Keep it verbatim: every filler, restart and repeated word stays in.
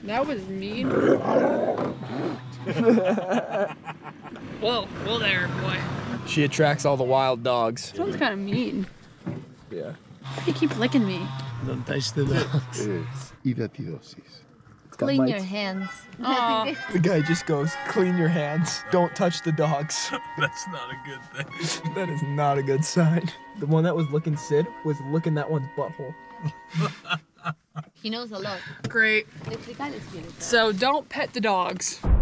That was mean. Whoa, whoa there, boy. She attracts all the wild dogs. This one's kind of mean. Yeah. He keeps licking me. Don't touch the dogs. Clean your hands. Aw. The guy just goes, clean your hands. Don't touch the dogs. That's not a good thing. That is not a good sign. The one that was licking Sid was licking that one's butthole. He knows a lot. Great. So don't pet the dogs.